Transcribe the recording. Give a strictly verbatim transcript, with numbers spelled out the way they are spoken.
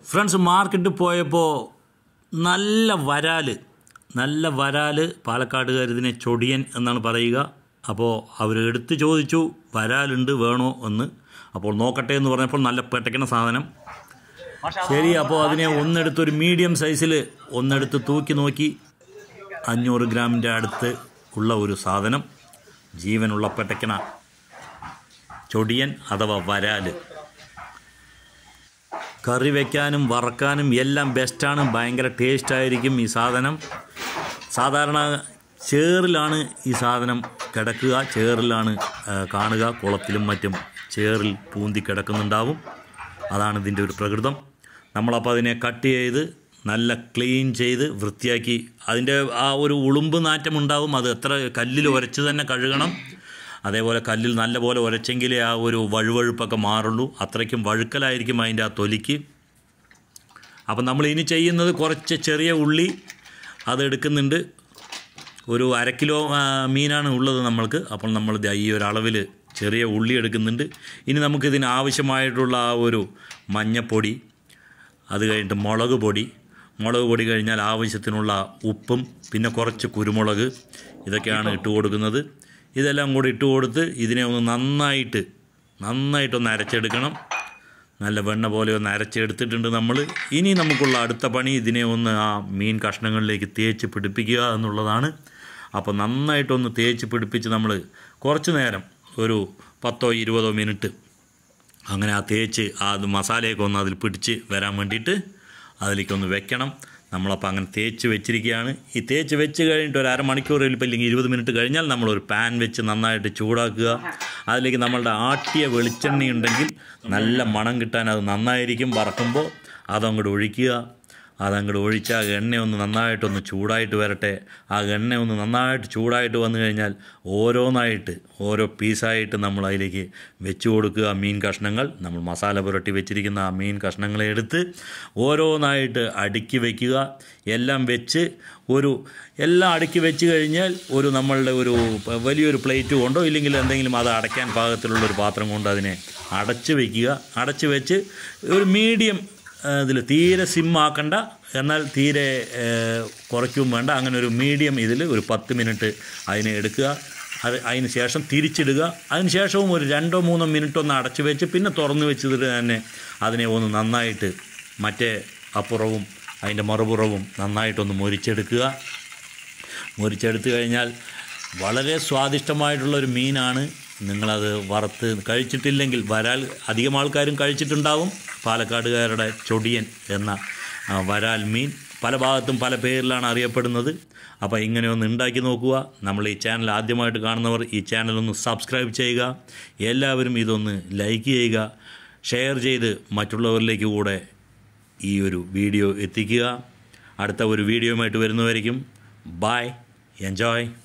Friends, മാർക്കറ്റിൽ പോയപ്പോൾ നല്ല വരാൽ നല്ല വരാൽ പാലക്കാടുകാർ ഇതിനെ ചൊടിയൻ എന്നാണ് പറയുക. അപ്പോൾ അവർ എടുത്ത് ചോദിച്ചു വരാലുണ്ട് വേണോ എന്ന്. അപ്പോൾ നോക്കട്ടെ എന്ന് പറഞ്ഞപ്പോൾ നല്ല പെട്ടയ്ക്കണ സാധനം. ശരി, അപ്പോൾ അതിനെ ഒന്നെടുത്തൊരു മീഡിയം സൈസിൽ ഒന്നെടുത്ത് തൂക്കി നോക്കി. അഞ്ഞൂറ് ഗ്രാമിൻ്റെ അടുത്ത് ഉള്ള ഒരു സാധനം, ജീവനുള്ള പെട്ടയ്ക്കണ ചൊടിയൻ അഥവാ വരാൽ. കറി വയ്ക്കാനും വറക്കാനും എല്ലാം ബെസ്റ്റാണ്. ഭയങ്കര ടേസ്റ്റായിരിക്കും ഈ സാധനം. സാധാരണ ചേറിലാണ് ഈ സാധനം കിടക്കുക, ചേറിലാണ് കാണുക. കുളത്തിലും മറ്റും ചേറിൽ പൂന്തി കിടക്കുന്നുണ്ടാവും. അതാണ് ഇതിൻ്റെ ഒരു പ്രകൃതം. നമ്മളപ്പോൾ അതിനെ കട്ട് ചെയ്ത് നല്ല ക്ലീൻ ചെയ്ത് വൃത്തിയാക്കി, അതിൻ്റെ ആ ഒരു ഉളുമ്പ് നാറ്റമുണ്ടാവും. അത് എത്ര കല്ലിൽ ഉരച്ച് തന്നെ കഴുകണം. അതേപോലെ കല്ലിൽ നല്ലപോലെ ഉരച്ചെങ്കിലേ ആ ഒരു വഴുവഴുപ്പൊക്കെ മാറുള്ളൂ. അത്രയ്ക്കും വഴുക്കലായിരിക്കും അതിൻ്റെ ആ തൊലിക്ക്. അപ്പം നമ്മൾ ഇനി ചെയ്യുന്നത് കുറച്ച് ചെറിയ ഉള്ളി അതെടുക്കുന്നുണ്ട്. ഒരു അര കിലോ മീനാണ് ഉള്ളത് നമ്മൾക്ക്. അപ്പോൾ നമ്മൾ ഈ ഒരു അളവിൽ ചെറിയ ഉള്ളി എടുക്കുന്നുണ്ട്. ഇനി നമുക്കിതിന് ആവശ്യമായിട്ടുള്ള ആ ഒരു മഞ്ഞപ്പൊടി, അത് കഴിഞ്ഞിട്ട് മുളക് പൊടി, മുളക് പൊടി കഴിഞ്ഞാൽ ആവശ്യത്തിനുള്ള ഉപ്പും പിന്നെ കുറച്ച് കുരുമുളക്, ഇതൊക്കെയാണ് ഇട്ട് കൊടുക്കുന്നത്. ഇതെല്ലാം കൂടി ഇട്ട് കൊടുത്ത് ഇതിനെ ഒന്ന് നന്നായിട്ട് നന്നായിട്ടൊന്ന് അരച്ചെടുക്കണം. നല്ല വെണ്ണ പോലെ ഒന്ന് അരച്ചെടുത്തിട്ടുണ്ട് നമ്മൾ. ഇനി നമുക്കുള്ള അടുത്ത പണി ഇതിനെ ഒന്ന് ആ മീൻ കഷ്ണങ്ങളിലേക്ക് തേച്ച് പിടിപ്പിക്കുക എന്നുള്ളതാണ്. അപ്പോൾ നന്നായിട്ടൊന്ന് തേച്ച് പിടിപ്പിച്ച് നമ്മൾ കുറച്ച് നേരം, ഒരു പത്തോ ഇരുപതോ മിനിറ്റ് അങ്ങനെ ആ തേച്ച് ആ മസാലയൊക്കെ ഒന്ന് അതിൽ പിടിച്ച് വരാൻ വേണ്ടിയിട്ട് അതിലേക്കൊന്ന് വെക്കണം. നമ്മളപ്പോൾ അങ്ങനെ തേച്ച് വെച്ചിരിക്കുകയാണ്. ഈ തേച്ച് വെച്ച് കഴിഞ്ഞിട്ട് ഒരു അരമണിക്കൂർ ഇപ്പോൾ ഇല്ലെങ്കിൽ ഇരുപത് മിനിറ്റ് കഴിഞ്ഞാൽ നമ്മളൊരു പാൻ വെച്ച് നന്നായിട്ട് ചൂടാക്കുക. അതിലേക്ക് നമ്മളുടെ ആട്ടിയ വെളിച്ചെണ്ണ ഉണ്ടെങ്കിൽ നല്ല മണം കിട്ടാൻ അത് നന്നായിരിക്കും. വറക്കുമ്പോൾ അതങ്ങോട്ട് ഒഴിക്കുക. അതങ്ങോട്ട് ഒഴിച്ച് ആ എണ്ണ ഒന്ന് നന്നായിട്ടൊന്ന് ചൂടായിട്ട് വരട്ടെ. ആ എണ്ണ ഒന്ന് നന്നായിട്ട് ചൂടായിട്ട് വന്നു കഴിഞ്ഞാൽ ഓരോന്നായിട്ട് ഓരോ പീസായിട്ട് നമ്മൾ അതിലേക്ക് വെച്ച് കൊടുക്കുക. മീൻ കഷ്ണങ്ങൾ നമ്മൾ മസാല പുരട്ടി വെച്ചിരിക്കുന്ന ആ മീൻ കഷ്ണങ്ങളെ എടുത്ത് ഓരോന്നായിട്ട് അടുക്കി വയ്ക്കുക. എല്ലാം വെച്ച് ഒരു എല്ലാം അടുക്കി വെച്ച് കഴിഞ്ഞാൽ ഒരു നമ്മളുടെ ഒരു വലിയൊരു പ്ലേറ്റ് കൊണ്ടോ ഇല്ലെങ്കിൽ എന്തെങ്കിലും അത് അടയ്ക്കാൻ പാകത്തിലുള്ളൊരു പാത്രം കൊണ്ട് അതിനെ അടച്ച് വയ്ക്കുക. അടച്ച് വെച്ച് ഒരു മീഡിയം ഇതിൽ തീരെ സിമ്മാക്കണ്ട, എന്നാൽ തീരെ കുറയ്ക്കും വേണ്ട. അങ്ങനെ ഒരു മീഡിയം ഇതിൽ ഒരു പത്ത് മിനിറ്റ് അതിനെ എടുക്കുക. അത് അതിന് ശേഷം തിരിച്ചിടുക. അതിന് ശേഷവും ഒരു രണ്ടോ മൂന്നോ മിനിറ്റ് ഒന്ന് അടച്ചു വെച്ച് പിന്നെ തുറന്ന് വെച്ചിട്ട് തന്നെ അതിനെ ഒന്ന് നന്നായിട്ട് മറ്റേ അപ്പുറവും അതിൻ്റെ മറുപുറവും നന്നായിട്ടൊന്ന് മൊരിച്ചെടുക്കുക. മൊരിച്ചെടുത്ത് കഴിഞ്ഞാൽ വളരെ സ്വാദിഷ്ടമായിട്ടുള്ളൊരു മീനാണ്. നിങ്ങളത് വറുത്ത് കഴിച്ചിട്ടില്ലെങ്കിൽ, വരാൽ അധികം ആൾക്കാരും കഴിച്ചിട്ടുണ്ടാവും. പാലക്കാടുകാരുടെ ചൊടിയൻ എന്ന വരാൽ മീൻ പല ഭാഗത്തും പല പേരിലാണ് അറിയപ്പെടുന്നത്. അപ്പോൾ ഇങ്ങനെ ഒന്ന് ഉണ്ടാക്കി നോക്കുക. നമ്മൾ ഈ ചാനൽ ആദ്യമായിട്ട് കാണുന്നവർ ഈ ചാനലൊന്ന് സബ്സ്ക്രൈബ് ചെയ്യുക. എല്ലാവരും ഇതൊന്ന് ലൈക്ക് ചെയ്യുക, ഷെയർ ചെയ്ത് മറ്റുള്ളവരിലേക്ക് കൂടെ ഈ ഒരു വീഡിയോ എത്തിക്കുക. അടുത്ത ഒരു വീഡിയോയുമായിട്ട് വരുന്നവരായിരിക്കും. By, enjoy.